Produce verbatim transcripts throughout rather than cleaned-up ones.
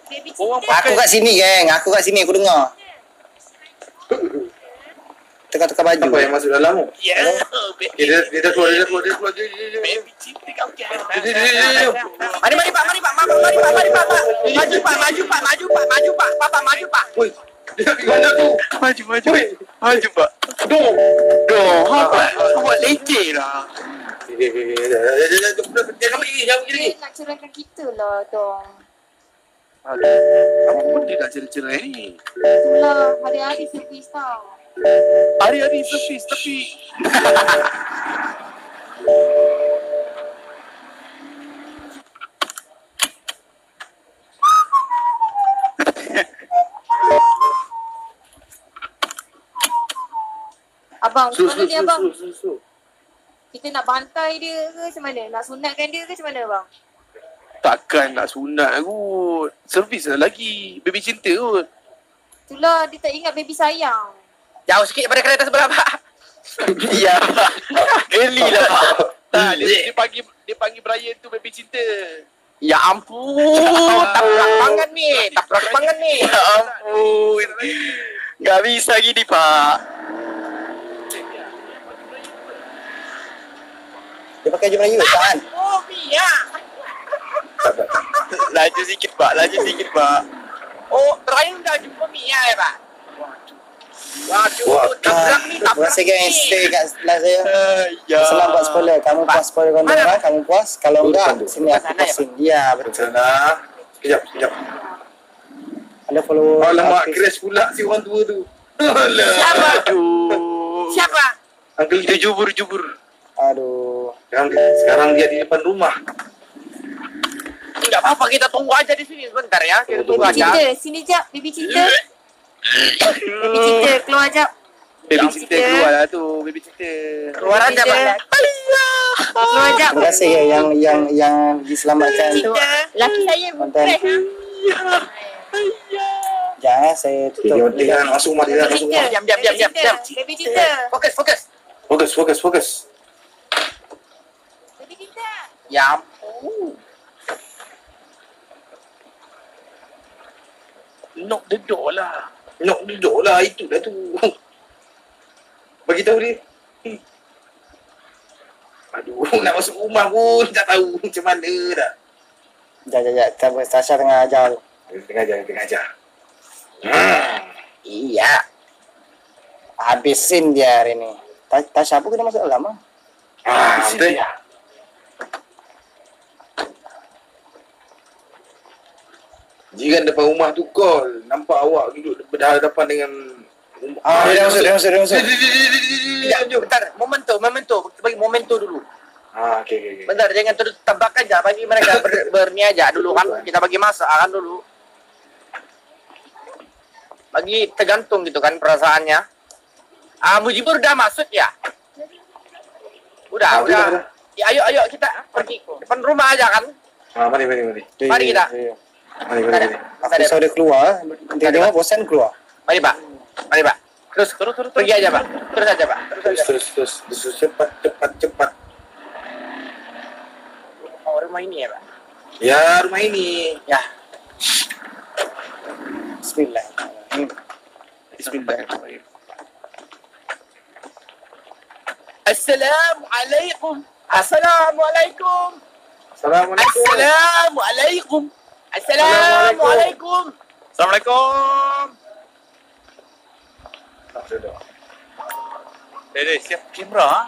Aku kat sini, geng. Aku kat sini, aku dengar. Tukar-tukar baju. Apa yang masuk dalam tu? Ya. Dia dia dah keluar, dia dah keluar, dia dah keluar. Baby cinta kau kan. Mari, mari, Pak. Mari, Pak. Mari, Pak. Mari, Pak. Maju, Pak. Maju, Pak. Maju, Pak. Maju, Pak. Papa, maju, Pak. Woi, dia nak pergi mana tu? Maju, maju. Maju, Pak. Doh. Doh, apa? Buat leceh lah. Jangan pergi, jangan pergi lagi. Nak ceraikan kita lah, Dong. Apa benda nak cerai-cerai ni? Itulah, hari-hari servis tau. Hari-hari servis tapi Abang, Su, macam su, mana ni su, abang? su, su, su. Kita nak bantai dia ke macam mana? Nak sunatkan dia ke macam mana bang? takkan nak sunat kot. Servis lah lagi. Baby cinta kot. Itulah, dia tak ingat baby sayang. Jauh sikit daripada kereta sebelah, Pak. Ya. Geli lah Pak. Tak, dia, dia panggil dia panggil Brian tu baby cinta. Ya ampun. Taprak banget ni. Taprak banget ni. Ya ampun. Gak bisa gini Pak. Dia pakai baju Melayu, kan? Oh, Mia. Laju sikit Pak, laju sikit Pak. Oh, terakhir dah jumpa Mia ya, Pak? Waduh, Wah, tabrak ni, Terima tabrak kasih gang stay kat sebelah saya. Ya. Selamat buat spoiler. Kamu puas spoiler konten Mana? kan? Kamu puas? Kalau Betul, enggak, betul. sini aku Sana ya, puasin. Iya, Ke betul. sana. Sekejap, sekejap. Ada follow. Alamak, artis. crash pula si orang tua tu. Alah. Siapa? Aduh. Siapa? Uncle Dia dia jubur-jubur. Aduh. sekarang, sekarang dia di depan rumah. Enggak apa-apa, kita tunggu aja di sini sebentar ya. Kita tunggu Baby aja. cinta, sini jap. Baby cinta. Baby cinta, keluar jap. Baby Yang cinta cinta. keluar lah tu. Baby cinta. Keluar aja, Pak. Keluar jap. Terima kasih ya yang yang yang diselamatkan. Cinta. Laki saya Konten. fresh ha. Jangan saya Dia, tutup. dia nak masuk rumah, dia nak Baby masuk cinta. rumah. Diam, diam, diam, diam, diam. Baby cinta. Fokus, fokus. Fokus, fokus, fokus. Baby cinta. Ya ampun. Knock the door lah. Nak duduk lah, itu dah tu. Bagi tahu dia. Hmm. Aduh, nak masuk rumah pun tak tahu macam mana dah. Jangan, jangan, jangan. Tasha tengah ajar. Tengah ajar, tengah ajar. Hmm. Iya. Habisin dia hari ni. Ta- Tasha pun kena masuk dalam ah. Ah, betul. Jiran depan rumah tu call. Nampak awak duduk berhadapan dengan Ah, dia masuk, dia masuk, dia masuk. Sekejap, bentar. Momento, momento. Kita bagi momento dulu. Ah, okey okey okey. Bentar, jangan terus tabrak aja. Bagi mereka ber, berniaga dulu kan. Kita bagi masa kan dulu. Bagi tergantung gitu kan perasaannya. Ah, Mujibur udah masuk ya? Udah, Ah, udah. udah, udah. Ya, ayo, ayo kita pergi depan rumah aja kan. Ah, mari mari mari. Mari kita. Mari mari. mari. Aku suruh dia keluar. Dia tengok bosan keluar. Mari Pak. Mari Pak. Terus, terus, terus, pergi aja Pak. Terus aja Pak. Terus Terus aja. terus terus, terus cepat cepat cepat. Oh, rumah ini ya Pak. Ya, rumah ini. Ya. Bismillah. Hmm. Bismillahirrahmanirrahim. Assalamualaikum. Assalamualaikum. Assalamualaikum. Assalamualaikum. Assalamualaikum. Assalamualaikum. Tak sudah. Dede, siap kamera ah.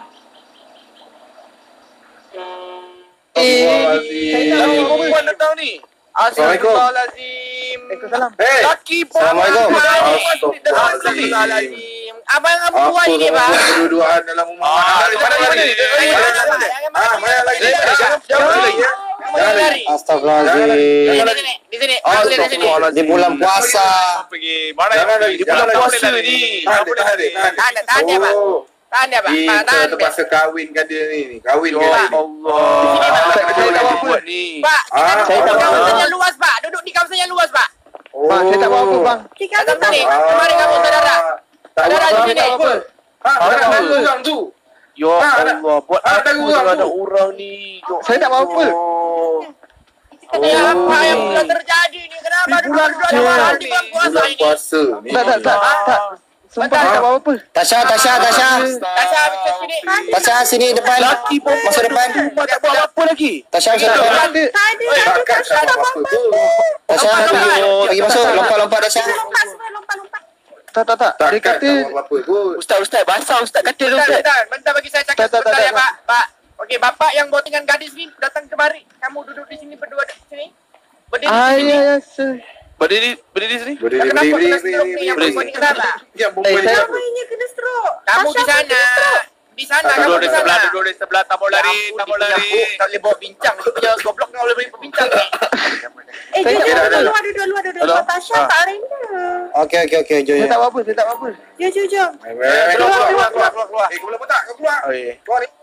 Astagfirullahaladzim. Laki perempuan datang ni. Assalamualaikum. Astagfirullahaladzim. Waalaikumsalam. Hey. Laki perempuan. Assalamualaikum. Astagfirullahaladzim. Apa yang kamu buat ini, Pak? Berdua-duaan dalam rumah. Ah, Mana di mana lagi? lagi? Ah, mana lagi? Jangan Jangan lagi. ya. Jangan lagi. Di Astagfirullahaladzim. sini, di sini. Aku lihat di sini. Di bulan puasa. Pergi. Mana Jangan lagi. di bulan Jangan puasa lagi. ni. Tahan Apa dia, dah tahan dia, hari? tahan dia. Tahan dia, tahan dia, Pak. Oh. Tahan dia, Pak. Pak, Kita tahan dia. terpaksa kahwin kan dia ni. Kahwin Ya kan dia ni. Allah. Sini, Pak. Apa Sini, yang Pak. kamu buat ni? Pak, kita Ah, duduk di ah. kawasan yang luas, Pak. Duduk di kawasan yang luas, Pak. Oh. Bang, saya tak buat apa bang. Datang sini. Mari kamu, saudara. Tak Saudara buat di sini. apa. Ah, Ah, ada apa? orang tu. Ya Ah, ada- Allah, buat ah, ada apa orang dengan ada tu. orang ni? Ya Saya tak buat apa. Allah. Kenapa yang sudah terjadi ni? Kenapa bulan Bulan puasa ni. ni. Bulan puasa Bulan ni. puasa ni. Tak, tak, tak. tak. Sumpah tak buat apa. Tasha, Tasha, Tasha. Tasha, macam sini. Tasha sini depan. Laki perempuan Masuk depan. rumah tak buat apa lagi. Tasha masuk depan. Tak ada. Tak ada, Oi, tak ada. kakak tak buat apa tu. Tasha pergi, pergi masuk. Lompat-lompat Tasha. Lompat semua, lompat-lompat. Tak, tak, tak. Dia Takkan kata tak buat apa tu. Ustaz, Ustaz, basah Ustaz kata tu Bentar, Ustaz. bentar. Bentar bagi saya cakap Tak, tak, tak, sebentar ya, tak. Pak. Pak. Okey, bapak yang bawa dengan gadis ni datang kemari. Kamu duduk di sini berdua di sini. Berdiri di Ah, sini. ya, ya. se- Berdiri, berdiri sini. Berdiri, Kenapa berdiri, kena berdiri, stroke ni? Yang berdiri. perempuan ni kenapa? Yang perempuan Eh, ni saya- apa? Namanya kena stroke. Kamu di Tasha pun sana. kena stroke. Di sana, Tak, kamu Duduk di di sana. sebelah, duduk di sebelah, tak mau lari, tak mau lari. Tak boleh bawa bincang. Dia punya goblok ni boleh berbincang ni. Eh, Saya jom, tak jom, buat duduk apa. luar, duduk luar, duduk Hello? luar. Tasha Ah. tak rela. Okey, okey, okey. Jom, Saya jom. tak buat apa, saya tak buat apa. Jom, jom, jom. Eh, eh, eh, Keluar, keluar, keluar, keluar, keluar, keluar. Eh, kau boleh tak? Kau keluar. Oh, ya. Keluar ni.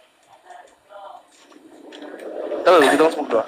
Tahu, kita orang semua keluar.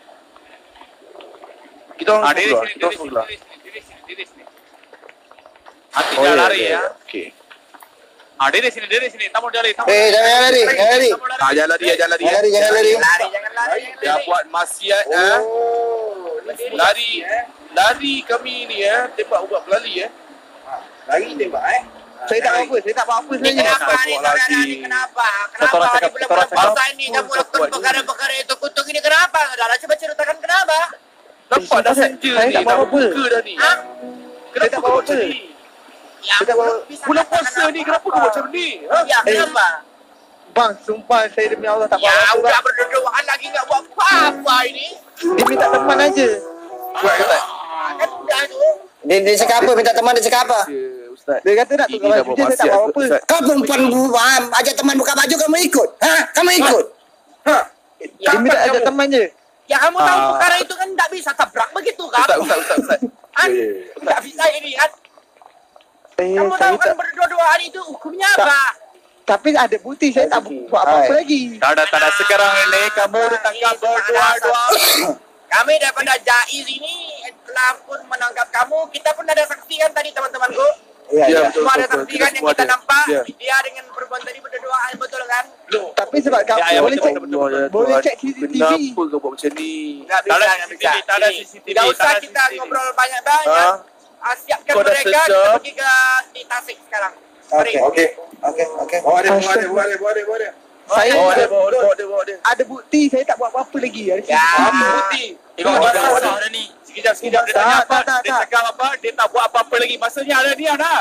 Kita orang Ah, semua diri keluar. sini, Kita orang diri semua sini, keluar. diri sini, diri sini, diri sini. Hati Oh, jangan ya, lari ya, ya. ya. Okey. Ah, diri sini, diri sini. Tak mau lari, tak mau Eh, jangan lari, jangan lari. Ah, jangan lari ya, jangan lari. Jangan lari, jangan lari. Lari, jangan lari. Dia buat maksiat ah. Oh, ni Lari. eh. Lari kami ni ya, tembak ubat pelali ya. Lari tembak eh. Saya tak buat apa, saya tak buat apa Ni sebenarnya. kenapa ni saudara ni? Kenapa? Kenapa orang di cakap- bulan satu orang bulan cakap, puasa ini kamu "Oh, lakukan buat perkara-perkara itu kutuk ini kenapa? Saudara coba ceritakan kenapa? Nampak dah saya- senja saya ni, tak buat dah apa. buka dah ni. Ha? Kenapa tak kau buat buat macam apa. ni? Ya, Saya tak belum bawa- bisa Bulan katakan puasa ni kenapa kau buat macam ni? Ha? Ya, kenapa? Bang, sumpah saya demi Allah tak buat Ya, apa-apa. udah bang. berdoaan lagi enggak buat apa-apa ini. Dia minta teman aja. Buat kata. Ah, kan udah tu. Dia, dia cakap apa? Minta teman dia cakap apa? Ya, Ustaz. Dia kata nak Ini tukar dah baju buat je, saya tak maksiat, buat apa. Ustaz. Kau perempuan buam, ajak teman buka baju kamu ikut. Ha? Kamu ikut. Ha. Ya, Dia minta kapan ajak kamu? teman je. Ya, kamu tahu Ah. perkara itu kan enggak bisa tabrak begitu kan? Ustaz, Ustaz, Ustaz, Ustaz. Kan? Ya, ya, ya. Enggak bisa ini kan? Eh, Kamu saya tahu kan tak, berdua-duaan itu hukumnya Tak. apa? tapi ada bukti saya tak bu- buat apa-apa Hai. lagi. Tak ada, tak ada. Sekarang ini kamu ditangkap berdua-dua. Kami daripada Jaiz ini telah pun menangkap kamu. Kita pun ada saksi kan tadi teman-temanku. Ya, Ya, ya. betul, Semua ada betul, saksi kita kan yang semua kita ada. nampak. Ya. Dia dengan perempuan tadi berdoaan, betul kan? Tapi sebab kamu Ya, ya, boleh betul, cek, betul, betul, betul. boleh cek C C T V. Kenapa kau buat macam ni? Enggak bisa, Tak ada enggak C C T V, bisa. tak ada Ini, C C T V. Tidak usah tak ada kita C C T V. ngobrol banyak-banyak. Ha? Ah, siapkan Kau dah mereka, kita sejam. pergi ke di Tasik sekarang. Mari. Okey. Okey. Okey, okey. Bawa dia, bawa dia, bawa dia, bawa dia, bawa dia. Saya Bawa dia, ada, bawa dia, bawa dia, bawa dia. ada bukti saya tak buat apa-apa lagi. Ada Ya. Apa bukti? Tengok Ini dia basah basah dah ni. Sekejap, sekejap. Dia Tak, tanya apa? tak, tak, Dia tak. cakap apa? Dia tak buat apa-apa lagi. Maksudnya ada dia dah.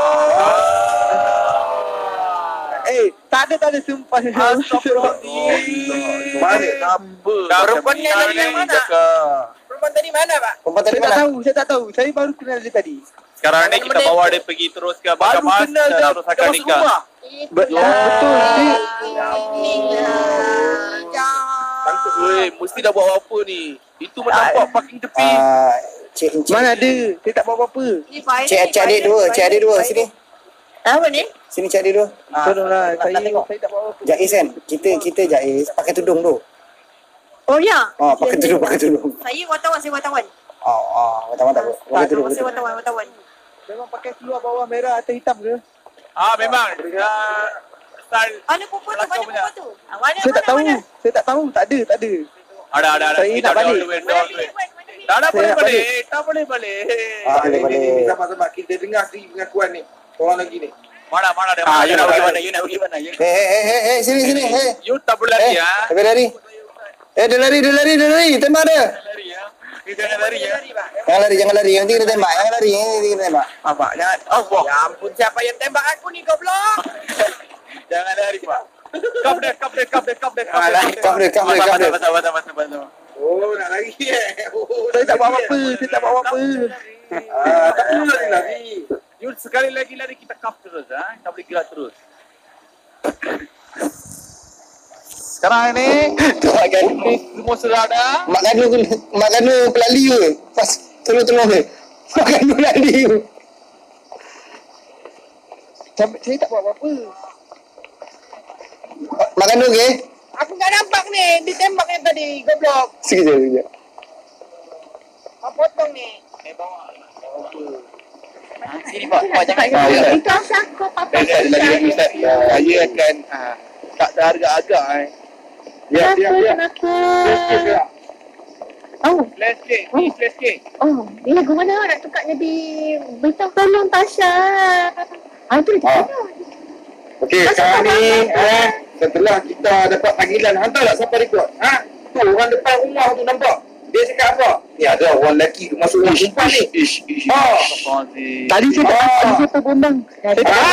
Eh, tak ada, tak ada sumpah. Astagfirullahaladzim. Mana? Kenapa? Perempuan yang tadi yang mana? Cakap. Perempuan tadi mana, Pak? Perempuan tadi Saya tak mana? tahu, saya tak tahu. Saya baru kenal dia tadi. Sekarang ni Jangan kita mendepo. bawa dia pergi terus ke Baru mahkamah kenal dan dah, harus dah akan masuk nikah. rumah. Be- Ya. Betul, dia Weh, mesti dah buat apa ni? Itu menampak parking tepi. Ah, cik encik. mana ada. Saya tak buat apa-apa. Cik cik adik dua, cik adik dua sini. Apa ni? Sini cik adik dua. Ah. Tolonglah, saya nak tengok. saya tak buat apa-apa. Jais kan? Kita kita Jais pakai tudung tu. Oh ya. Oh, pakai tudung, pakai tudung. Saya wartawan, saya wartawan. Oh, oh, wartawan tak apa. Pakai Tak, tudung. saya wartawan, wartawan. Memang pakai seluar bawah merah atas hitam ke? Ah, memang. Uh, style. Mana perempuan tu? Mana Kelakar punya. perempuan tu? Ah, mana, Saya tak mana, tahu. mana? Saya tak tahu. Tak ada, tak ada. Ada, ada, ada. Saya Kita nak ada balik. on the way, Mana on the way. bilik, Wan? Mana bilik? Tak ada Saya boleh nak balik. Tak boleh balik. Ah, boleh, Ni, ni, ni, boleh. sabar-sabar. Kita dengar sendiri pengakuan ni. Orang lagi ni. Mana, mana dia? Ah, Mana you dia? nak pergi Mana mana? You nak pergi mana? You Hei, hei, hei, hei, hei, sini, sini, hei. You tak boleh lari Eh, ya. tapi lari. Eh, dia lari, dia lari, dia lari. Tembak dia. Lari ya. Kita jangan lari ya. Jangan lari, jangan lari. Nanti kita tembak. Jangan lari, nanti kita tembak. Apa? Jangan. Oh, wah. Ya ampun, siapa yang tembak aku ni, goblok? Jangan lari, Pak. Kap dia, kap dia, kap dia, kap dia. Ah, lari. Kap dia, kap dia, kap dia. Basah, basah, basah, basah. Oh, nak lari eh. Oh, Saya tak buat lari, apa-apa. eh. Saya tak buat apa-apa. Ah, tak perlu lari-lari. You sekali lagi lari kita kap terus, ha? Tak boleh gerak terus. Sekarang ini, semua sudah ada. Mak Ganu, Mak Ganu pelali ke? Pas tolong-tolong ke? Mak Ganu pelali ke? Sampai- Saya tak buat apa-apa. Mak Ganu ke? Aku nggak nampak ni, ditembaknya tadi, goblok. Sekejap, sekejap. Kau potong ni. Eh, bawa. Sini, Pak. Pak, jangan. Ah, Ustaz. Itu asal kau papa. Ustaz, lagi lagi Ustaz. Saya akan ah, tak terharga agak eh. Ya, Kenapa, ya, ya. kenapa? Ya, ya, ya. Oh, Flash cake, ni flash cake. oh. Ni lagu mana nak tukar jadi Bintang Tolong Tasha? Ah, tu dia Ah. cakap. Okey, sekarang ni eh, setelah kita dapat panggilan, hantar tak siapa rekod? Ha? Tu orang depan rumah tu nampak. Dia cakap apa? Ni ada orang lelaki tu masuk rumah perempuan ni. Ish, ish, ish. Oh. Tadi saya tak Ah. tadi saya terbundang. Saya tak Ah.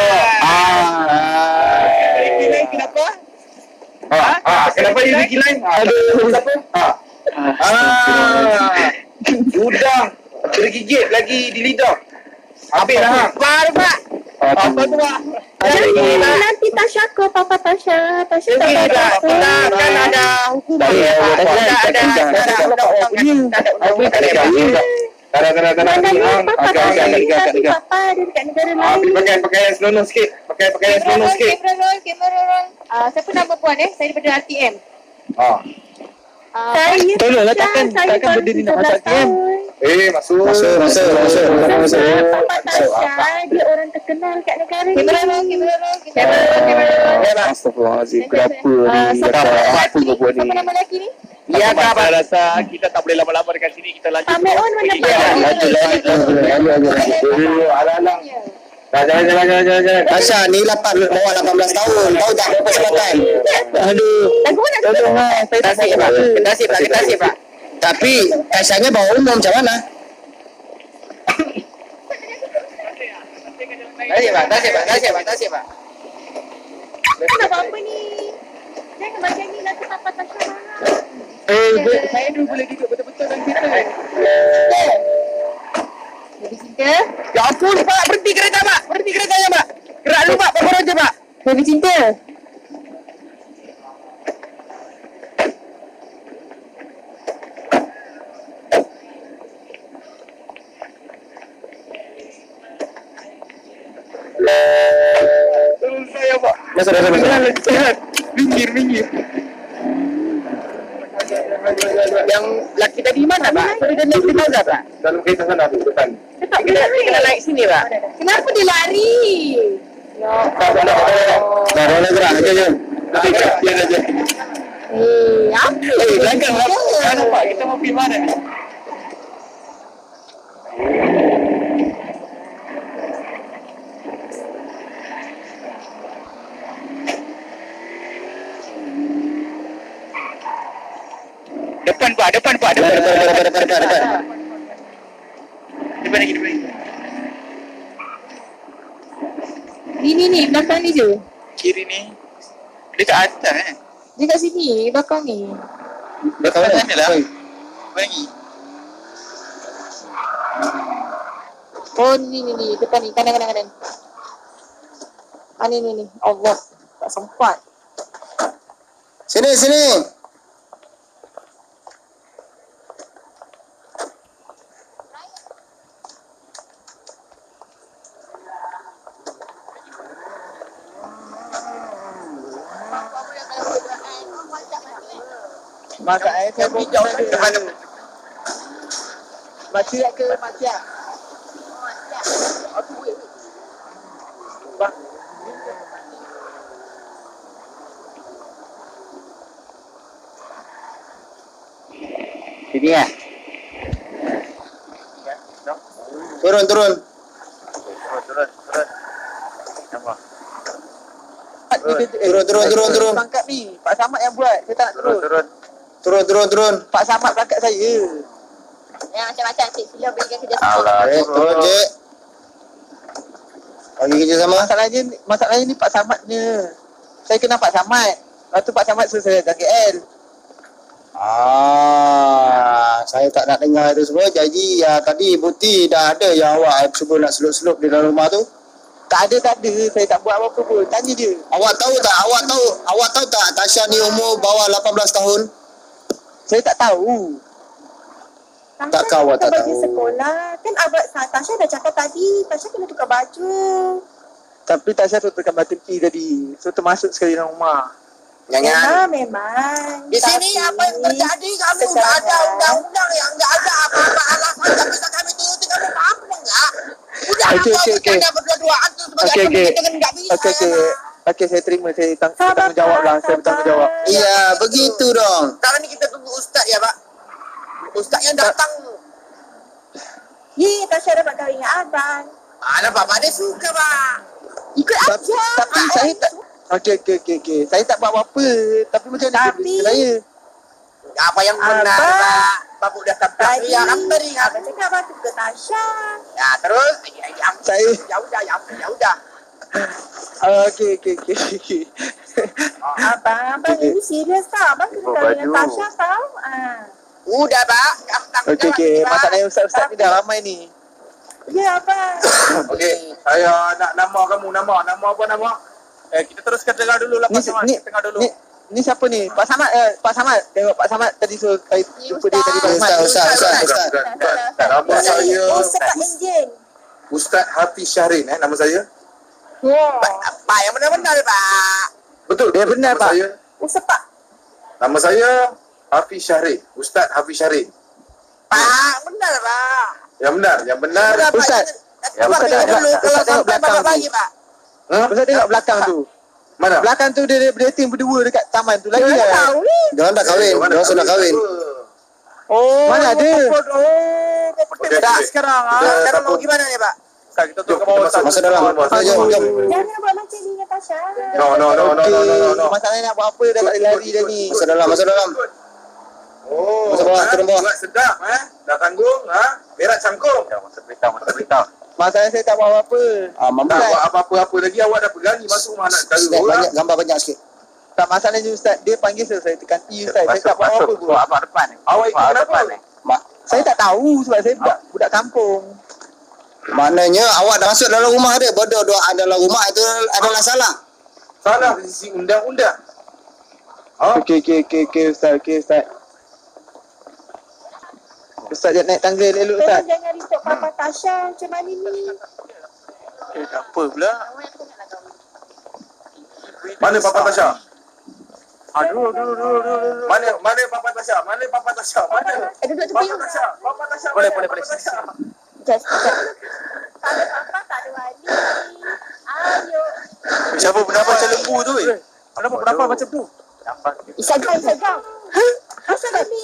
Kira kenapa? Ah, ah, kenapa dia bikin lain? Aduh, siapa? Ah. Ah. Sudah tergigit lagi di lidah. Habis dah. Baru Pak. Apa tu? Nanti, nanti Tasha ke Papa Tasha. Tasha tak Kita ada apa. kita kan ada hukuman. Tak ada, Kita tak ada, ada tak ada. ada undang-undang kan. Kita ada undang-undang. Tak ada, tak ada, tak ada. Jangan Papa Agak, agak, agak, agak, Tapi agak. Papa dia dekat negara Ah, lain. pakai pakaian seronok sikit. Pakai pakaian Kamera seronok roll, sikit. kamera roll, kamera roll. Ah, siapa nama puan eh? Saya daripada R T M. Ah. Ah, Saya Tolonglah, Tasha, takkan- saya takkan baru benda ni nak tiga belas masuk game. tahun. Eh, masuk. Masuk, masuk, masuk, masuk, masuk. Papa Tasha, dia orang terkenal kat negara ni. kamera roll, kamera roll, kamera roll, kamera roll. Astagfirullahaladzim, kenapa Ah, ni? siapa Kenapa nama apa kau buat lelaki? Siapa ni? nama lelaki ni? Ya Abang, Kak. saya rasa kita tak boleh lama-lama dekat sini. Kita lanjut. Pak Meon mana Pergi. Pak? Alah, alah, alah. Jangan, jangan, jangan, jangan, jangan. Tasha ni lapan, bawah lapan belas tahun. Tahu tak berapa sebatan? Aduh. Lagu mana? Tolonglah, saya tak Tasik Pak. Kita sip Pak. Kita sip Pak. Tapi Tasha-nya bawah umum macam mana? Tasik Pak. Tasik Pak. Tasik Pak. Tasik Pak. Nak buat apa ni? Jangan macam ni nanti Papa Tasha marah. Eh, boleh- saya dulu boleh duduk betul-betul dalam kereta. Baby cinta. Ya ampun Pak. Berhenti kereta Pak. Berhenti keretanya Pak. Gerak dulu Pak. Baru aja Pak. Baby cinta. Tolong saya, Pak. Masuk, masuk, masuk. Minggir, minggir. Yang laki tadi mana Pak? Tadi dia naik di mana Pak? Dalam kereta sana tu depan. Dia tak Dia kena, dia kena naik sini Pak. Kenapa dia lari? Tak boleh, tak boleh. Dah, roller gerak aja je. Nanti dia aja. Eh, apa? Eh, jangan lah. Jangan Pak, kita mau pergi mana ni? Depan Pak, depan Pak, Depan, depan. depan, depan, depan, depan, depan. Depan lagi, depan lagi. Ni ni ni belakang ni je. Kiri ni. Dia kat atas eh. Dia kat sini, belakang ni. Dekat mana? Sana lah. Depan lagi. Oh ni ni ni depan ni kanan kanan kanan. Ah ni ni ni. Allah. Tak sempat. Sini, sini. Masak air saya bawa Hijau depan tu. Makcik ke makcik? Sini ya. Turun, turun. Turun, turun, turun. Apa? Turun, turun, turun, turun. Pangkat ni, Pak Samad yang buat. Saya tak nak Turun, turun. turun. Turun, turun, turun. Pak Samad pangkat saya. Yang macam-macam cik sila berikan kerja Allah, Eh, turun, Cik. Bagi kerja sama. Masalahnya, masalahnya ni Pak Samadnya. Saya kenal Pak Samad. Lepas tu Pak Samad suruh saya datang K L. Ah, saya tak nak dengar itu semua. Jadi ya tadi bukti dah ada yang awak cuba nak selup-selup di dalam rumah tu. Tak ada, tak ada. Saya tak buat apa-apa pun. Tanya dia. Awak tahu tak? Awak tahu? Awak tahu tak Tasha ni umur bawah lapan belas tahun? Saya tak tahu. Takkah awak tak baju tahu? sekolah. Kan abang Tasha dah cakap tadi. Tasha kena tukar baju. Tapi Tasha tu tekan button key tadi. So termasuk sekali dalam rumah. Jangan. Memang, memang. Di sini apa yang terjadi? Kami sudah ada undang-undang yang enggak ada apa-apa alasan tak bisa kami turuti. Kamu faham enggak? Udah Okey, kau okey, okey. bercanda berdua-duaan tu sebagai Okey, okey. pemimpin enggak bisa. Okey, okey. ya. Okey, saya terima. Saya tang- Sabar, bertanggungjawab lah. Saya sabar. bertanggungjawab. Iya, begitu dong. Sekarang ni kita tunggu ustaz ya, Pak. Ustaz yang datang. Ye, Tasha dapat kahwin dengan abang. Alah, Bapak dia suka, Pak. Ikut Tapi, aja. tapi saya tak Okey okey okey okey. Saya tak buat apa-apa. Tapi macam mana Tapi- dia saya? Apa yang benar, Abang. Pak? Bapak dah tak Tadi, ya, kan tadi kan. abang cakap abang suka Tasha. Ya, terus. Ya, ya, Saya ya udah, ya udah, ya udah. Ah, okey okey okey okey. Abang, abang Okey. ini serius tau. Abang kena kahwin dengan Tasha tau. Ah. Udah, Pak. Gampang Okey okey. Masalahnya ustaz-ustaz ni dah ramai ni. Ya, abang. Okey, saya nak nama kamu, nama. Nama apa nama? Eh, kita teruskan tengah dulu lah Ni Pak Samad. ni Tengah dulu. ni ni siapa ni? Pak Samad eh, Pak Samad. Tengok Pak Samad tadi suruh saya Ni jumpa dia tadi Pak Ustaz. Samad. Ustaz, Ustaz, Ustaz, Ustaz. Bukan, bukan, bukan. Ustaz. Nama saya Oh, Ustaz Enjin. Ustaz Hafiz Syahrin eh nama saya. Wah. Pak, yang benar-benar, Pak. Betul. Dia benar, nama Pak. Saya, Ustaz Pak. nama saya Hafiz Syahrin. Ustaz Hafiz Syahrin. Pak, benar, Pak. Yang benar, yang benar. Benar, Pak. Ustaz. Nanti Ya, Bapak Ustaz tengok tengok- dulu. Kalau Ustaz tengok sampai belakang Bapak tu. bagi, Pak. Ha? Ustaz tengok belakang tu. Mana? Belakang tu dia dia berdating berdua dekat taman tu lagi Dia lah. tahu ni. Diorang dah kahwin, diorang sudah kahwin. Oh, Mana ada? Oh, properti Okey, bedak okey. sekarang. ah. Kita Sekarang mau sambung. gimana nih, Pak? Ustaz, kita Jom, turun ke kita bawah masuk. Ustaz. Masuk dalam. Ah, Jom, jom. Jangan buat macam ni dengan Tasha. No, no, no, no, no, no, no, no. Masalahnya nak buat apa dah tak boleh lari dah ni. Masuk dalam, masuk dalam. Oh, Masuk bawah, ha? turun bawah. Buat sedap, eh? Dah tanggung, ha? Berat cangkung. Masuk berita, masuk berita. Masalahnya saya tak buat apa-apa. Ah, mampu. Tak buat apa-apa lagi, awak dah berani masuk rumah anak saudara Ustaz, orang. banyak, gambar banyak sikit. Tak masalahnya Ustaz, dia panggil saya, saya tekan T Ustaz. Saya tak buat apa-apa pun. Abang depan ni. Awak ikut kenapa? Mak, Saya tak tahu sebab saya budak, budak kampung. maknanya awak dah masuk dalam rumah dia. Bodoh doa dalam rumah itu adalah salah. Salah dari sisi undang-undang. Ha? Okey, okey, okey, okey Ustaz, okey Ustaz. Ustaz jangan naik tangga elok Ustaz. Tolong jangan risau Papa Tasha macam mana ni. Eh, tak apa pula. Mana Papa Tasha? Aduh, aduh, aduh, aduh, aduh. Mana mana Papa Tasha? Mana Papa Tasha? Mana? Eh, duduk Papa tepi. Tasha, Papa Tasha. Boleh, mana? boleh, Papa boleh. Tasha. Just, just. Tak ada Papa, tak ada wali. Ayo. Siapa bernafas macam lembu tu eh? Kenapa bernafas macam tu? Isagam, isagam. Asal tadi?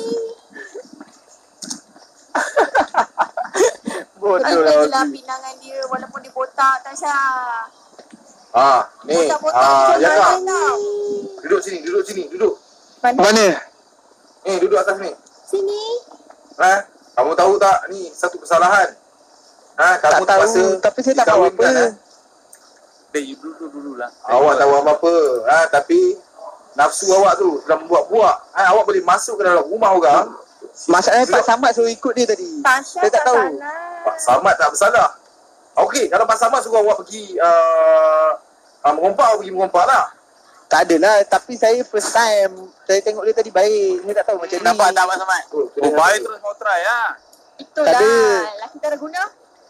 Bodoh Ini lah. lah pinangan dia walaupun dia botak Tasha. Ah, ni. Botak-botak Ah, macam ya mana tak? tau. Duduk sini, duduk sini, duduk. Mana? Mana? Ni, duduk atas ni. Sini. Ha? Kamu tahu tak ni satu kesalahan? Ha, Tak kamu tahu, terpaksa tapi saya tak tahu apa. dikahwinkan, ha? Dek, you dulu dulu lah. Awak tahu apa-apa. Ha, tapi nafsu awak tu sudah membuat-buat. Ha, awak boleh masuk ke dalam rumah orang. Masalahnya Pak Samad suruh ikut dia tadi. Tasha Saya tak tak tahu. salah. Pak Samad tak bersalah. Okey, kalau Pak Samad suruh awak pergi uh, uh, merompak, awak pergi merompak lah. Tak adalah, tapi saya first time. Saya tengok dia tadi baik. Saya tak tahu macam ni. Nampak tak Pak Samad? Oh, Oh, baik terus mau try lah. Itulah. Tak ada. Laki tak ada guna.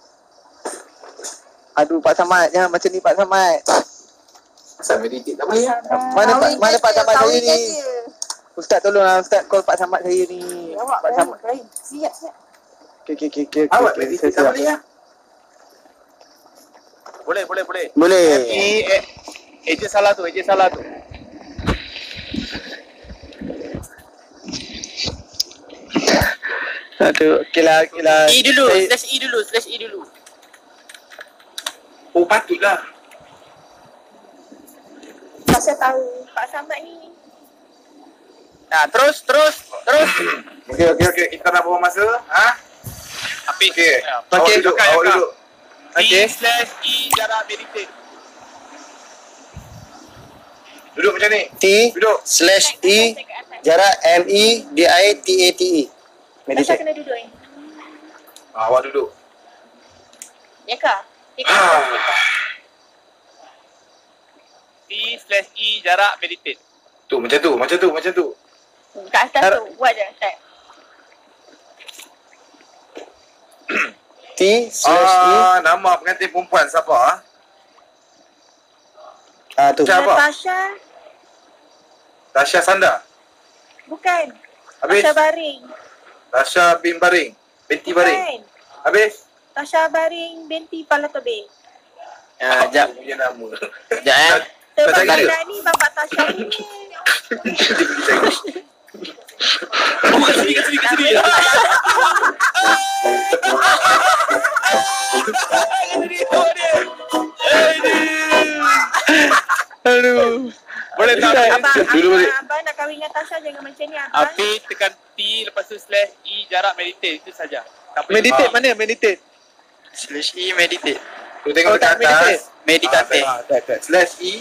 Aduh Pak Samad, jangan macam ni Pak Samad. Asal meditate tak boleh. Mana Pak- mana Pak Samad saya Kahwin ni? je. Ustaz tolonglah, Ustaz call Pak Samad saya ni. Awak Pak Samad. berani. Siap, siap. Okey, okey, okey, okey. Awak okey, meditate saya tak siap. boleh lah. Boleh, boleh, boleh. Boleh. Eh, eh, ejen salah tu, ejen salah tu. Aduh, okey lah, okey lah. E dulu, Saya- slash E dulu, slash E dulu. Oh, patutlah. Tasha tahu Pak Samad ni. Nah, terus, terus, terus. Okey, okey, okey. Kita nak buang masa. Ha? Api. Okey. Awak Okey, duduk, Yakak, awak yakak. duduk. Okey. T slash E jarak meditate. Duduk macam ni. T Duduk. slash E jarak M E D I T A T E. Tasha Meditate. kena duduk ni. Ah, awak duduk. Ya kah? Ya Ah. kah? T slash E jarak meditate. Tu, macam tu, macam tu, macam tu. Kat atas tu. Buat je. Tak. T slash E. Ah, nama pengantin perempuan siapa? Ah? Ah tu. Macam apa? Tasha. Tasha Sanda. Bukan. Habis? Tasha Baring. Tasha bin Baring. Binti Baring. Bukan. Habis? Tasha Baring binti Palatobe. Ah, jap, Aku punya nama. jap eh. Sebab Tasha Tasha dia? ni bapak Tasha ni. Oh, kat sini, kat sini, kat sini. Aduh. Boleh tak? Abang, Dulu balik. abang, abang nak kahwin dengan Tasha jangan macam ni abang. Habis tekan T, lepas tu slash E, jarak meditate. Itu saja. Tak boleh. Meditate mana? Meditate. Slash E meditate. Tu tengok Oh, tak, dekat atas. Meditate. Ah, tak, tak. Slash E.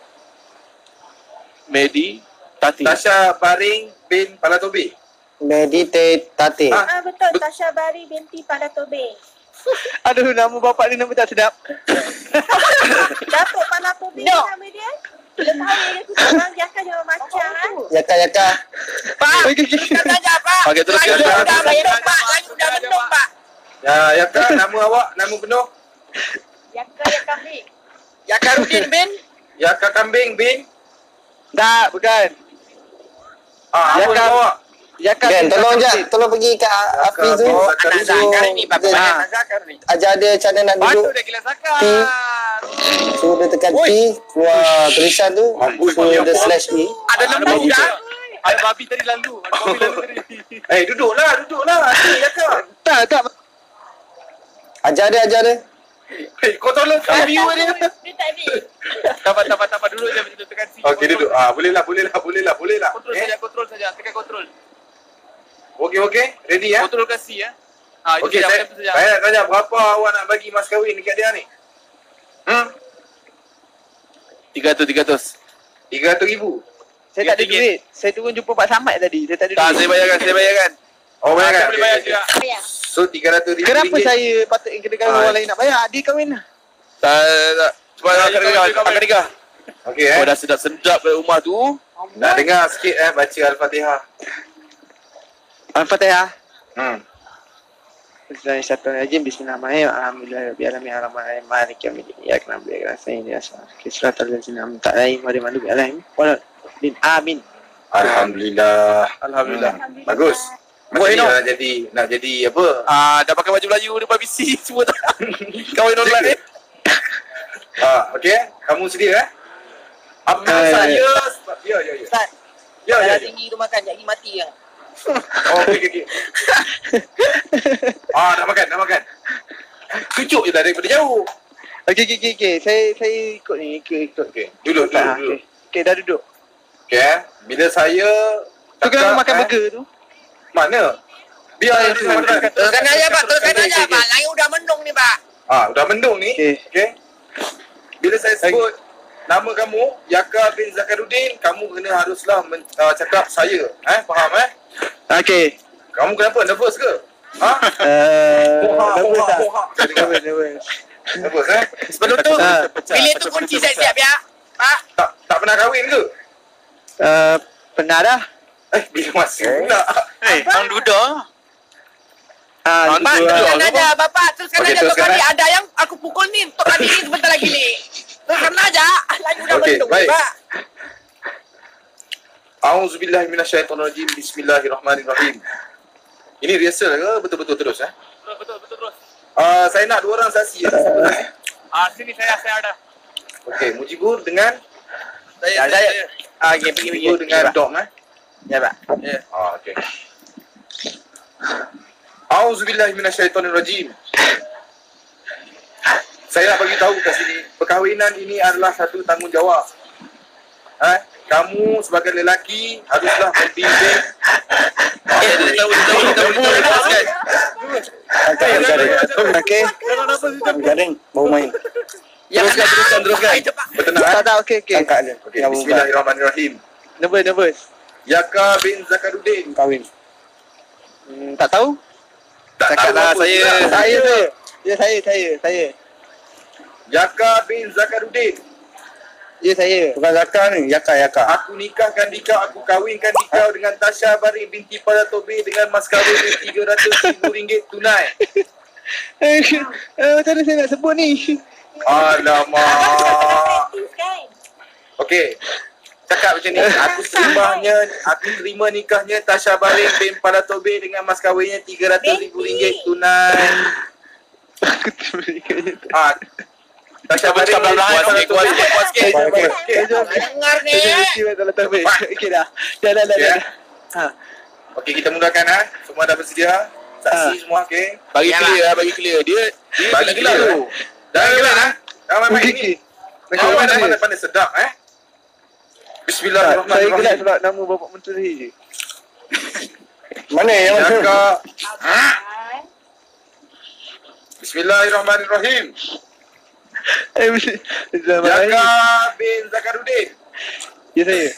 Medi, tati. Tasha Baring bin Palatobi. Meditate tate. Ah. Ah, betul, Tasha Bari binti Palatobe. Aduh, nama bapak ni nama tak sedap. Datuk Palatobe No. nama dia. Dia tahu dia tu seorang dia akan jangan macam ah. Yaka yaka. Pak, Okey, okey. kata aja Pak. Okey, teruskan. Lagi Teruskan. udah mendung Pak, lagi udah mendung Pak. Ya, ya Kak, nama awak, nama penuh. Yaka yang kambing. Ya Karudin bin. Ya Kak Kambing bin. Tak, bukan. Ah, Ya, apa Kak. nama awak? Yaka. Ben, tolong je, tolong pergi ke Afi tu. Oh, Anak Zakar ni, Bapak Dia- anak Zakar ni. Ajar dia macam mana nak Bantu duduk. dia gila Zakar. T. Suruh dia tekan T, keluar tulisan tu. Amboi, Suruh dia apa? slash E. Ada lembu dah. Ada babi tadi lalu. Ada babi lalu tadi. Eh, duduklah, duduklah. Ni ya Kak. Tak, tak. Ajar dia, ajar dia. Eh, kau tolong kau viewer dia. Dia tak ambil. Tapak, tapak, tapak dulu je macam tu tekan C. Okey, duduk. Ah, boleh lah, boleh lah, boleh lah, boleh lah. Kontrol Eh, saja, kontrol saja. Tekan kontrol. okey, okey. Ready ya? Kontrol kat C ya. Ah, itu Okey, saja, saya, itu saja. saya nak tanya berapa awak nak bagi mas kahwin dekat dia ni? Hmm? tiga ratus, tiga ratus. tiga ratus ribu. Saya tak ada Tinggi. duit. Saya turun jumpa Pak Samad tadi. Saya tak ada Tak, duit. saya bayarkan, saya bayarkan. Oh, Ah, bayar saya kan? boleh bayar juga. Bayar. So, tiga ratus ribu Kenapa ringgit. saya patut kena kahwin Ah. orang lain nak bayar? Dia kahwin lah. Tak, tak. Cuba Ah, akan nikah, akan nikah. Okey eh. Oh, dah sedap-sedap dari rumah tu. Nak dengar sikit eh baca Al-Fatihah. Al-Fatihah. Hmm. Bismillahirrahmanirrahim. Bismillahirrahmanirrahim. Alhamdulillah rabbil alamin arrahmanirrahim maliki yaumiddin. Iyyaka na'budu wa iyyaka nasta'in. Ihdinas siratal ladzina an'amta 'alaihim ghairil maghdubi 'alaihim waladdallin. Amin. Alhamdulillah. Alhamdulillah. Hmm. Bagus. Macam Boleh, ni no? nak jadi nak jadi apa? Ah, dah pakai baju Melayu depan P C semua tak. Kahwin online eh. Ah, okey. Kamu sedia eh? Apa Eh. saya sebab ya ya ya. Ustaz, Ya ya. dah ya. tinggi tu makan, jadi mati ya. Oh, okey okey. Ah, dah makan, dah makan. Cucuk je dah daripada jauh. Okey, okey, okey. okey. Saya saya ikut ni. Ikut, ikut. Okey, duduk duduk Ah, duduk. okey. Okey, dah duduk. Okey eh. Bila saya Tu kenapa makan eh, burger tu? Mana? Biar Saya dia dulu. makan. Teruskan aja Pak, teruskan Okey, aja okey, Pak. okey. Langit udah mendung ni Pak. Ah, dah mendung ni. Okey. Okey. Bila saya sebut nama kamu, Yaka bin Zakaruddin, kamu kena haruslah men, uh, cakap saya. Eh, faham eh? Okey. Kamu kenapa? Nervous ke? Ha? Eh, Poha, nervous poha, tak? poha. Nervous, nervous. Nervous eh? Sebelum tu, Ah. bilik tu kunci siap-siap ya. Pak. Tak tak pernah kahwin ke? Eh, pernah dah. Eh, bila masih pula. Eh, orang duda. Ah, Pak, Pak, duduk, duduk. ah. teruskan aja Bapak. Teruskan Okey, aja. Tok teruskan, kali eh. ada yang aku pukul ni. Tok kali ni sebentar lagi ni. Teruskan aja. Langit udah Okey, mendung ni baik. Pak. Auzubillahi minasyaitonirrajim. Bismillahirrahmanirrahim. Ini rehearsal ke? Betul-betul terus eh? Betul, betul, betul terus. Uh, saya nak dua orang saksi. Ada siapa saksi? Ah, sini saya, saya ada. Okey, Mujibur dengan Saya, Ya, saya. saya. saya. Ah, okey, pergi pergi. Mujibur dengan Dom eh? Ya Pak. Ya. Ah, okey. Auzubillahi minasyaitonirrajim. Saya nak bagi tahu kat sini, perkahwinan ini adalah satu tanggungjawab. Eh, kamu sebagai lelaki haruslah membimbing. Eh, dia tahu, dia tahu, dia tahu, dia tahu, dia tahu, kan? Angkat garing. Okey. Garing, baru main. Ya, Teruskan, kenal. teruskan, teruskan. Baik, cepat. Bertenang Tak, eh? tak, okey, okey. Angkat dia. Okey, Yang buka. bismillahirrahmanirrahim. Nervous, nervous. Yaka bin Zakaruddin. Kahwin. Hmm, tak tahu? Tak Cakap tahu lah, apa saya. pula. Saya tu. Ya, saya, saya, saya. Yaka bin Zakaruddin. Ya, saya. Bukan Zaka ni, Yaka, Yaka. Aku nikahkan dikau, aku kahwinkan dikau dengan Tasha Bari binti Palatobi dengan mas kahwin tiga ratus ribu ringgit tunai. Eh, macam mana saya nak sebut ni? Alamak. Aktif kan? Okey. Cakap macam ni, aku terimanya, aku terima nikahnya Tasha Bari bin Palatobi dengan mas kahwinnya tiga ratus ribu ringgit tunai. Aku terima. Ah. Tasha Bari bin Kuat sikit, kuat Palatobi. sikit, kuat sikit. Okey. Dengar ni. Saya mesti dalam tabik. Okey dah. Dah, dah, dah, Ya. dah. Ha. Okey, kita mulakan ha. Semua dah bersedia? Saksi semua okey. Bagi clear lah, bagi clear. Dia dia Bagi gelar clear. tu. Jangan gelak ha. Jangan main Okey, ini. okey. Jangan Okey, main okey. pandai sedap eh. Tak, saya gelak Bismillahirrahmanirrahim. sebab nama Bapak Menteri. Mana yang mana? Jaga. Ha? Bismillahirrahmanirrahim. Eh, mesti. Jaga bin Zakaruddin. Ya, saya.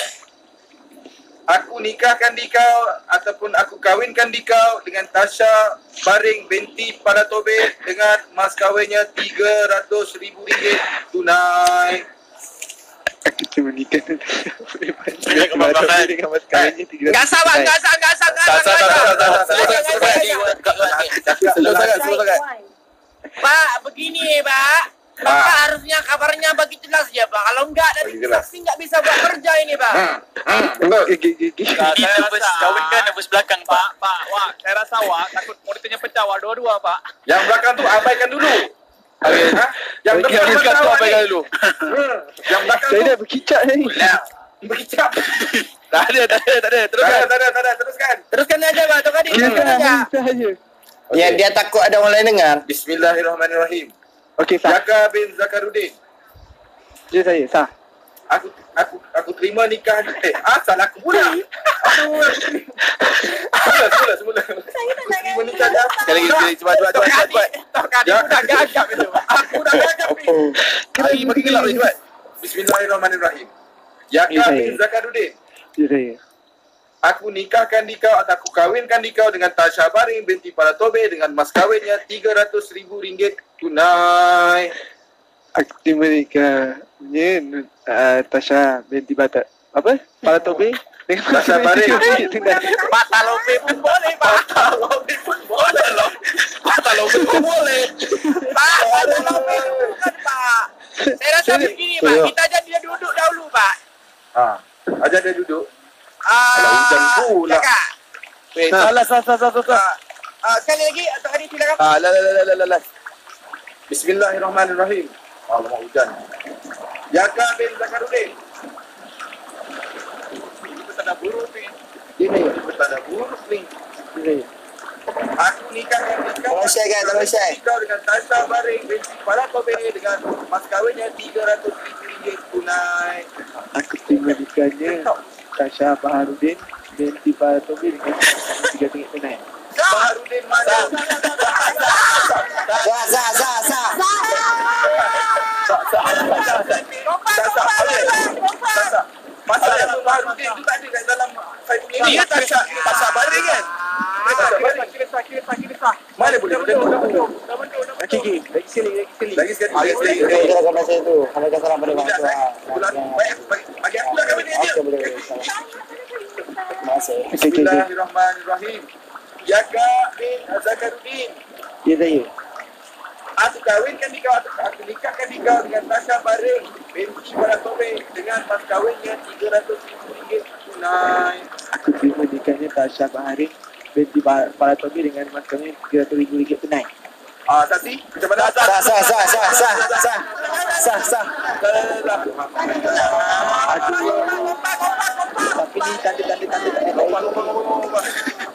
Aku nikahkan dikau ataupun aku kahwinkan dikau dengan Tasha Baring binti Palatobe dengan mas kahwinnya tiga ratus ribu ringgit tunai. Aku cuma nikah. Jangan kebablasan. Dengan mas kahwinnya tiga ratus. Gasah bang, gasah, gasah, gasah. Tak, tak, tak, tak, tak, tak, tak, tak, tak, tak. Slow sangat, slow sangat. Pak, begini Pak. Bapak harusnya kabarnya bagi jelas ya Pak. Kalau enggak dari Bagi jelas. saksi enggak bisa buat kerja ini Pak. Ha, ha, betul. Okey, okey, okey. Itu bus kahwinkan dan bus belakang, Pak. Pak, wah, saya rasa wah takut monitornya pecah wah dua-dua, Pak. Yang belakang tu abaikan dulu. Okey. Ha? Yang Okey, depan okey, belakang tu awak abaikan ni. dulu. Hmm, Yang belakang Saya tu dah berkicap ni. berkicap. Tak ada, tak ada, tak ada. Tak Teruskan. ada, tak ada, tak ada. Teruskan. Teruskan aja Pak, Tok Adi. Kira Teruskan aja. sahaja. Ya, dia takut ada orang lain dengar. Bismillahirrahmanirrahim. Okey, sah. Jaga bin Zakaruddin. Ya, saya. Sah. Aku aku aku terima nikah eh ah salah aku pula. Aku semula semula semula. Saya tak nak Terima nikah dah. Sekali lagi, sekali. Cepat, cepat, cepat, cepat, cepat. Tok Adi Ya. udah gagap itu. Aku dah gagap ni. Hari bagi gelap ni cepat. Bismillahirrahmanirrahim. Ya, Jaga saya. bin Zakaruddin. Ya, saya. Aku nikahkan dikau atau aku kahwinkan dikau dengan Tasha Baring binti Palatobe dengan mas kahwinnya tiga ratus ribu ringgit tunai. Aku terima nikahnya uh, Tasha binti Batak. Apa? Palatobe? Dengan Tasha Baring. Pak Talope pun boleh Pak. Talobe pun boleh loh. Talobe pun boleh. Pak, Pak Talope bukan Pak. Saya rasa Saya- begini Pak, saya- kita aja dia duduk dahulu Pak. Ah, aja dia duduk. Ah, Kalau hujan pula. Kakak. Wait, Salah, salah, salah, salah, salah. Ah, sekali lagi Tok Adi silakan. ah, la, la, la, la, la, la. Bismillahirrahmanirrahim. Alamak hujan. Jaga bin Zakaruddin. Ini petanda buruk ni. Ini, Ini petanda buruk ni. ini. Aku nikahkan nikah. Tolong share kan, tolong share. Nikah dengan Tasha Baring binti Palatobe dengan mas kahwinnya tiga ratus ribu ringgit tunai. Aku terima nikahnya Tasha Baharudin binti Palatobe dengan tiga ringgit tunai. Baharudin mana? Sah, sah, sah, sah. Kompak, Tasha, kompak, okey. kompak. Tasha. Masa yang Baharudin tu tak ada kat dalam saya punya ni. Dia Tasha, Tasha Baring kan? Dia Tasha Baring. Mana boleh duduk? Okey, okey. Lagi sekali, lagi sekali. Lagi sekali, lagi sekali. Kita dah sampai saya tu. Kalau dah salam pada Tidak, bangsa. saya. Bulan, bagi, bagi, bagi aku dah kahwin dengan dia. Okey, boleh, boleh. Terima kasih. Okey, okey, okey. Bismillahirrahmanirrahim. Jaga bin Zakaruddin. Ya, saya. Aku kahwinkan dikau, aku, aku nikahkan dikau dengan Tasha Baring binti Palatobe dengan mas kahwinnya tiga ratus ribu ringgit tunai. Aku terima nikahnya Tasha Baharin binti Pa- Palatobe dengan mas kahwin tiga ratus ribu ringgit tunai. Ah, saksi, macam mana? Sah, sah, sah, sah, sah, sah, sah, sah, sah. Tapi ni tanda-tanda tanda tak ada.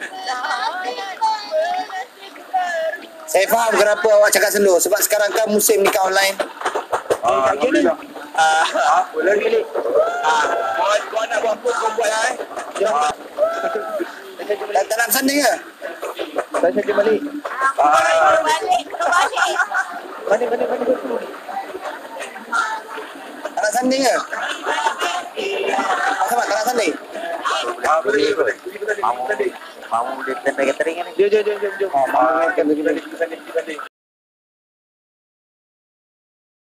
Saya faham kenapa awak cakap slow. Sebab sekarang kan musim nikah online. Ah, Alhamdulillah. Ah, boleh ni. Ah, kau kau nak buat apa kau buat lah eh. Tak, tak nak sanding ke? Saya saja balik. Ah, Mana, mana, mana betul? Tak nak sanding ke? Sama, tak nak sanding? ah, boleh, boleh. Pergi tadi, pergi tadi. Mau dia tanda catering ni. Jom, jom, jom, jom, jom. Oh, maaf, kan begini. Pergi tadi, pergi tadi.